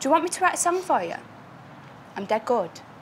you want me to write a song for you? I'm dead good.